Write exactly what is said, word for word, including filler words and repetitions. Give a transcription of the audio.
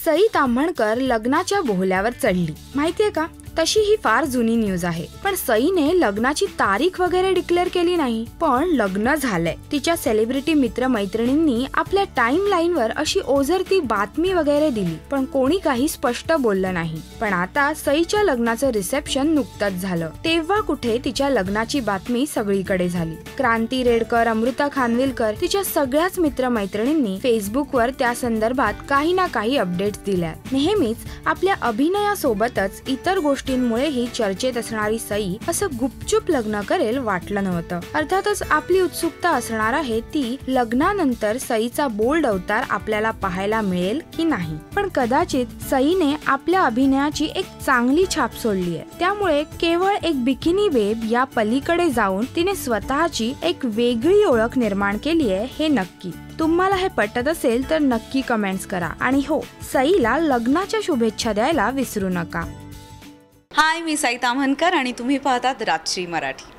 सई ताम्हणकर लग्नाच्या बोहल्यावर चढली, माहितीये का? तशी ही फार जुनी न्यूज आहे, पण सईने लग्नाची तारीख वगैरे डिक्लेअर केली नाही, पण लग्न झालंय. तिच्या सेलिब्रिटी मित्र मैत्रिणींनी आपल्या टाइम लाईन वर अशी ओझरती बातमी वगैरे दिली, पण कोणी काही स्पष्ट बोललं नाही. पण आता सईच्या लग्नाचं रिसेप्शन नुकतंच झालं, तेव्हा कुठे तिच्या लग्नाची बातमी सगळीकडे झाली. क्रांती रेडकर, अमृता खानविलकर, तिच्या सगळ्याच मित्र मैत्रिणींनी फेसबुकवर त्या संदर्भात काही ना काही अपडेट्स दिल्या. नेहमीच आपल्या अभिनयासोबतच इतर गोष्टी मुळे ही चर्चेत असणारी सई असं गुपचूप लग्न करेल वाटलं नव्हतं. अर्थातच आपली उत्सुकता असणार आहे ती लग्नानंतर सईचा बोल्ड अवतार आपल्याला पाहायला मिळेल की नाही. पण कदाचित सईने आपल्या अभिनयाची एक चांगली छाप सोडली आहे, त्यामुळे केवळ एक बिकिनी बेब या पलीकडे जाऊन तिने स्वतःची एक वेगळी ओळख निर्माण केली आहे हे नक्की. तुम्हाला हे पटत असेल तर नक्की कमेंट्स करा आणि हो, सईला लग्नाच्या शुभेच्छा द्यायला विसरू नका. हाय, मी सई ताम्हणकर आणि तुम्ही पाहतात राजश्री मराठी.